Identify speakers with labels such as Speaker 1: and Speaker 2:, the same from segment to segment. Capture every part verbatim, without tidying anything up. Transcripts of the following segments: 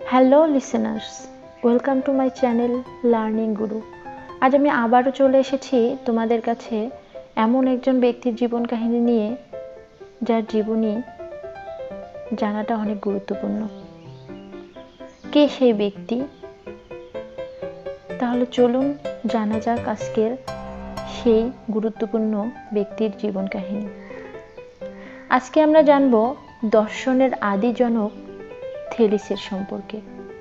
Speaker 1: Hello listeners, welcome to my channel learning Guru. আজ আমি আবারও চলে এসেছি তোমাদের কাছে এমন একজন ব্যক্তির জীবন কাহিনী নিয়ে, যার জীবনী জানাটা অনেক গুরুত্বপূর্ণ। কে সেই ব্যক্তি? তাহলে চলুন জানা যাক আজকের সেই গুরুত্বপূর্ণ ব্যক্তির জীবন কাহিনী। আজকে আমরা জানব দর্শনের আদি জনক থেলিসের সম্পর্কে।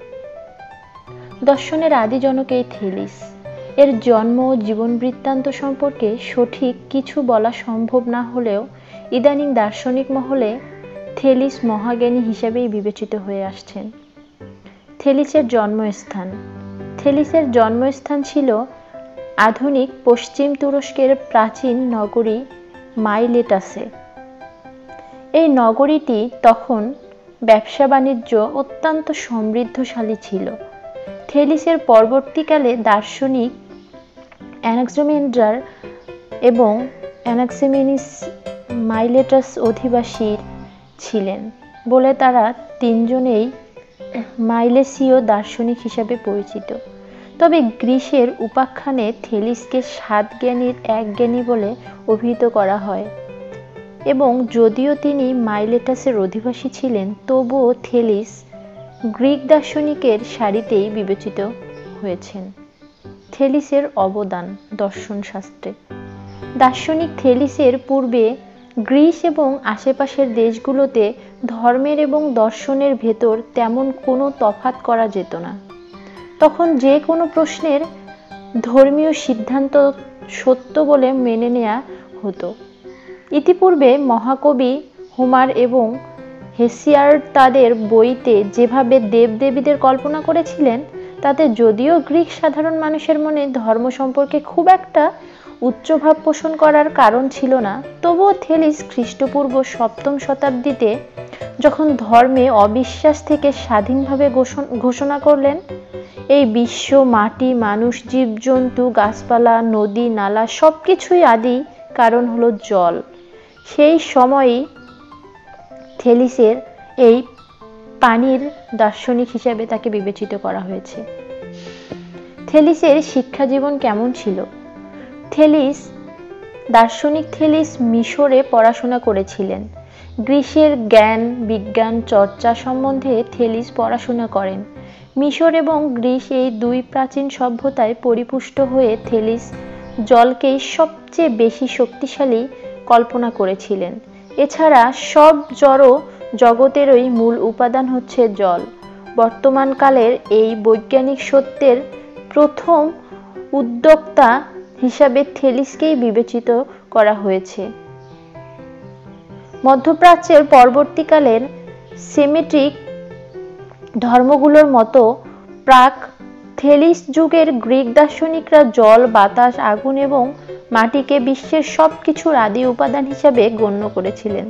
Speaker 1: দর্শনের আদি জনক এই থেলিস। এর জন্ম ও জীবন বৃত্তান্ত সম্পর্কে সঠিক কিছু বলা সম্ভব না হলেও ইদানিং দার্শনিক মহলে থেলিস মহাজ্ঞানী হিসেবেই বিবেচিত হয়ে আসছেন। থেলিসের জন্মস্থান। থেলিসের জন্মস্থান ছিল আধুনিক পশ্চিম তুরস্কের প্রাচীন নগরী মাইলেটাসে। এই নগরীটি তখন ব্যবসা বাণিজ্য অত্যন্ত সমৃদ্ধশালী ছিল। থেলিসের পরবর্তীকালে দার্শনিক অ্যানাক্সিমেন্ডার এবং অ্যানাক্সিমেনিস মাইলেটাস অধিবাসী ছিলেন বলে তারা তিনজনেই মাইলেসীয় দার্শনিক হিসাবে পরিচিত। তবে গ্রীসের উপাখ্যানে থেলিসকে সাত জ্ঞানীর এক জ্ঞানী বলে অভিহিত করা হয় এবং যদিও তিনি মাইলেটাসের অধিবাসী ছিলেন, তবুও থেলিস গ্রিক দার্শনিকের সারিতেই বিবেচিত হয়েছেন। থেলিসের অবদান দর্শন শাস্ত্রে। দার্শনিক থেলিসের পূর্বে গ্রিস এবং আশেপাশের দেশগুলোতে ধর্মের এবং দর্শনের ভেতর তেমন কোনো তফাৎ করা যেত না। তখন যে কোনো প্রশ্নের ধর্মীয় সিদ্ধান্ত সত্য বলে মেনে নেওয়া হতো। ইতিপূর্বে মহাকবি হোমার এবং হেসিয়াড তাদের বইতে যেভাবে দেবদেবীদের কল্পনা করেছিলেন, তাতে যদিও গ্রিক সাধারণ মানুষের মনে ধর্ম সম্পর্কে খুব একটা উচ্চভাব পোষণ করার কারণ ছিল না, তবুও থেলিস খ্রিস্টপূর্ব সপ্তম শতাব্দীতে যখন ধর্মে অবিশ্বাস থেকে স্বাধীনভাবে ঘোষণা করলেন, এই বিশ্ব, মাটি, মানুষ, জীবজন্তু, গাছপালা, নদী, নালা সবকিছুই আদি কারণ হলো জল, সেই সময়ই থেলিসের এই পানির দার্শনিক হিসাবে তাকে বিবেচিত করা হয়েছে। থেলিসের শিক্ষা জীবন কেমন ছিল? থেলিস দার্শনিক থেলিস মিশরে পড়াশোনা করেছিলেন। গ্রীসের জ্ঞান বিজ্ঞান চর্চা সম্বন্ধে থেলিস পড়াশোনা করেন। মিশর এবং গ্রীস এই দুই প্রাচীন সভ্যতায় পরিপুষ্ট হয়ে থেলিস জলকেই সবচেয়ে বেশি শক্তিশালী কল্পনা করেছিলেন। এছাড়া সব জড় জগতেরই মূল উপাদান হচ্ছে জল। বর্তমানকালের এই বৈজ্ঞানিক সত্যের প্রথম উদ্যোক্তা হিসাবে থেলিসকেই বিবেচিত করা হয়েছে। মধ্যপ্রাচ্যের পরবর্তীকালের সেমিটিক ধর্মগুলোর মতো প্রাক থেলিস যুগের গ্রিক দার্শনিকরা জল, বাতাস, আগুন এবং মাটিকে বিশ্বের সব কিছুর আদি উপাদান হিসাবে গণ্য করেছিলেন।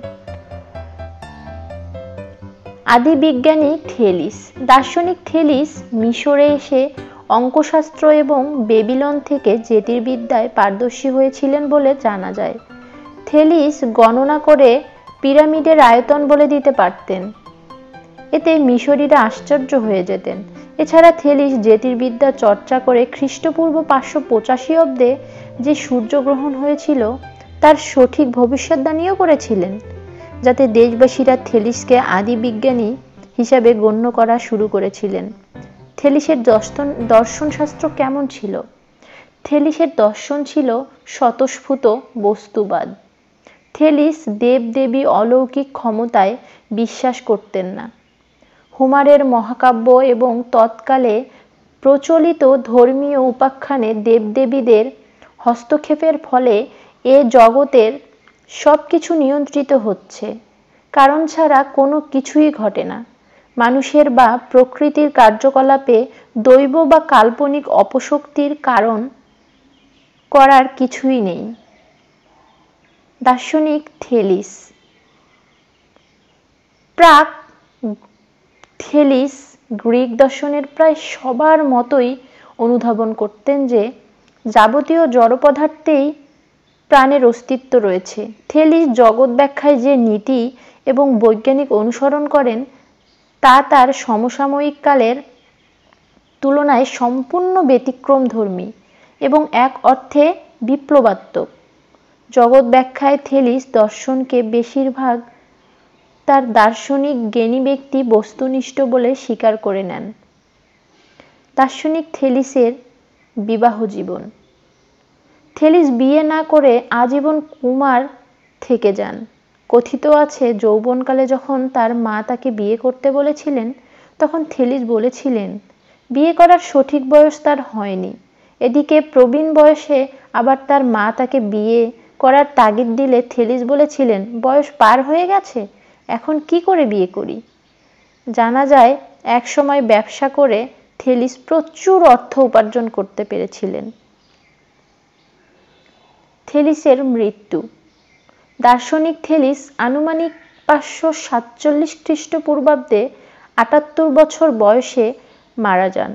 Speaker 1: আদি বিজ্ঞানী থেলিস। দার্শনিক থেলিস মিশরে এসে অঙ্কশাস্ত্র এবং বেবিলন থেকে জ্যোতির্বিদ্যায় পারদর্শী হয়েছিলেন বলে জানা যায়। থেলিস গণনা করে পিরামিডের আয়তন বলে দিতে পারতেন, এতে মিশরীরা আশ্চর্য হয়ে যেতেন। এছাড়া থেলিস জ্যোতির্বিদ্যা চর্চা করে খ্রিস্টপূর্ব পাঁচশো পঁচাশি অব্দে যে সূর্যগ্রহণ হয়েছিল তার সঠিক ভবিষ্যদ্বাণীও করেছিলেন, যাতে দেশবাসীরা থেলিসকে আদি বিজ্ঞানী হিসাবে গণ্য করা শুরু করেছিলেন। থেলিসের দর্শন দর্শনশাস্ত্র কেমন ছিল? থেলিসের দর্শন ছিল স্বতঃস্ফূর্ত বস্তুবাদ। থেলিস দেবদেবী অলৌকিক ক্ষমতায় বিশ্বাস করতেন না। হোমারের মহাকাব্য এবং তৎকালে প্রচলিত ধর্মীয় উপাখ্যানে দেবদেবীদের হস্তক্ষেপের ফলে এ জগতের সব কিছু নিয়ন্ত্রিত হচ্ছে, কারণ ছাড়া কোনো কিছুই ঘটে না। মানুষের বা প্রকৃতির কার্যকলাপে দৈব বা কাল্পনিক অপশক্তির কারণ করার কিছুই নেই। দার্শনিক থেলিস। প্রাক থেলিস গ্রিক দর্শনের প্রায় সবার মতোই অনুধাবন করতেন যে যাবতীয় জড় পদার্থেই প্রাণের অস্তিত্ব রয়েছে। থেলিস জগৎ ব্যাখ্যায় যে নীতি এবং বৈজ্ঞানিক অনুসরণ করেন তা তার সমসাময়িক কালের তুলনায় সম্পূর্ণ ব্যতিক্রমধর্মী এবং এক অর্থে বিপ্লবাত্মক। জগৎ ব্যাখ্যায় থেলিস দর্শনকে বেশিরভাগ তার দার্শনিক জ্ঞানী ব্যক্তি বস্তুনিষ্ঠ বলে স্বীকার করে নেন। দার্শনিক থেলিসের বিবাহ জীবন। থেলিস বিয়ে না করে আজীবন কুমার থেকে যান। কথিত আছে যৌবনকালে যখন তার মা তাকে বিয়ে করতে বলেছিলেন তখন থেলিস বলেছিলেন বিয়ে করার সঠিক বয়স তার হয়নি। এদিকে প্রবীণ বয়সে আবার তার মা তাকে বিয়ে করার তাগিদ দিলে থেলিস বলেছিলেন বয়স পার হয়ে গেছে, এখন কি করে বিয়ে করি। জানা যায় একসময় ব্যবসা করে থেলিস প্রচুর অর্থ উপার্জন করতে পেরেছিলেন। থেলিসের মৃত্যু। দার্শনিক থেলিস আনুমানিক পাঁচশো সাতচল্লিশ খ্রিস্টপূর্বাব্দে আটাত্তর বছর বয়সে মারা যান।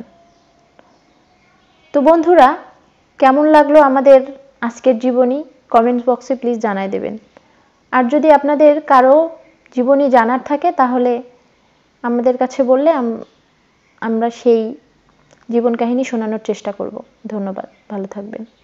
Speaker 1: তো বন্ধুরা, কেমন লাগলো আমাদের আজকের জীবনী কমেন্ট বক্সে প্লিজ জানাই দেবেন। আর যদি আপনাদের কারো জীবনী জানার থাকে তাহলে আমাদের কাছে বললে আমরা সেই জীবন কাহিনী শোনানোর চেষ্টা করব। ধন্যবাদ, ভালো থাকবেন।